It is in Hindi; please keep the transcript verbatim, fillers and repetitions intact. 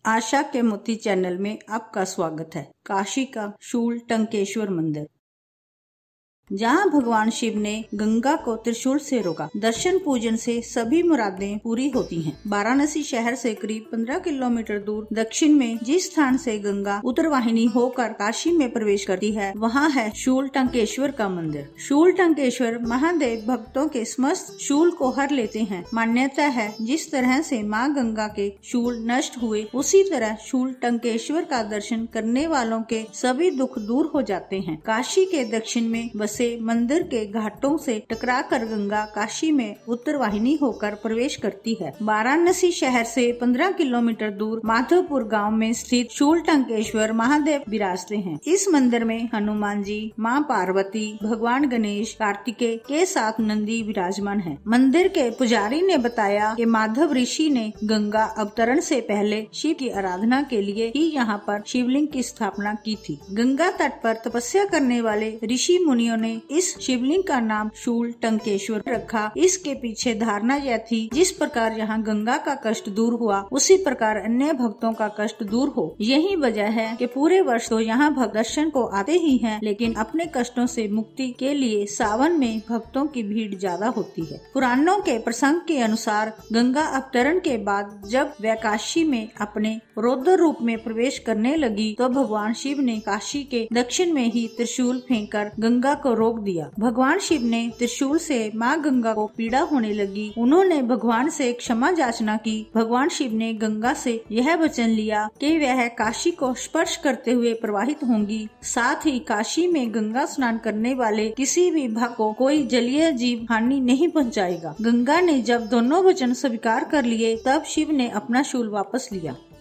आशा के मोती चैनल में आपका स्वागत है। काशी का शूल टंकेश्वर मंदिर, जहाँ भगवान शिव ने गंगा को त्रिशूल से रोका। दर्शन पूजन से सभी मुरादें पूरी होती हैं। वाराणसी शहर से करीब पंद्रह किलोमीटर दूर दक्षिण में जिस स्थान से गंगा उत्तरवाहिनी होकर काशी में प्रवेश करती है, वहाँ है शूल टंकेश्वर का मंदिर। शूल टंकेश्वर महादेव भक्तों के समस्त शूल को हर लेते हैं। मान्यता है, जिस तरह से माँ गंगा के शूल नष्ट हुए, उसी तरह शूल टंकेश्वर का दर्शन करने वालों के सभी दुख दूर हो जाते हैं। काशी के दक्षिण में से मंदिर के घाटों से टकराकर गंगा काशी में उत्तरवाहिनी होकर प्रवेश करती है। वाराणसी शहर से पंद्रह किलोमीटर दूर माधवपुर गांव में स्थित शूल टंकेश्वर महादेव विराजते हैं। इस मंदिर में हनुमान जी, मां पार्वती, भगवान गणेश, कार्तिकेय के साथ नंदी विराजमान है। मंदिर के पुजारी ने बताया कि माधव ऋषि ने गंगा अवतरण से पहले शिव की आराधना के लिए ही यहाँ पर शिवलिंग की स्थापना की थी। गंगा तट पर तपस्या करने वाले ऋषि मुनियों ने इस शिवलिंग का नाम शूल टंकेश्वर रखा। इसके पीछे धारणा यह थी, जिस प्रकार यहाँ गंगा का कष्ट दूर हुआ, उसी प्रकार अन्य भक्तों का कष्ट दूर हो। यही वजह है कि पूरे वर्ष तो यहाँ भक्त दर्शन को आते ही हैं, लेकिन अपने कष्टों से मुक्ति के लिए सावन में भक्तों की भीड़ ज्यादा होती है। पुराणों के प्रसंग के अनुसार गंगा अवतरण के बाद जब वह काशी में अपने रौद्र रूप में प्रवेश करने लगी, तो भगवान शिव ने काशी के दक्षिण में ही त्रिशूल फेंककर गंगा को रोक दिया। भगवान शिव ने त्रिशूल से माँ गंगा को पीड़ा होने लगी। उन्होंने भगवान से क्षमा याचना की। भगवान शिव ने गंगा से यह वचन लिया कि वह काशी को स्पर्श करते हुए प्रवाहित होंगी। साथ ही काशी में गंगा स्नान करने वाले किसी भी भक्त को कोई जलीय जीव हानि नहीं पहुँचाएगा। गंगा ने जब दोनों वचन स्वीकार कर लिए, तब शिव ने अपना शूल वापस लिया।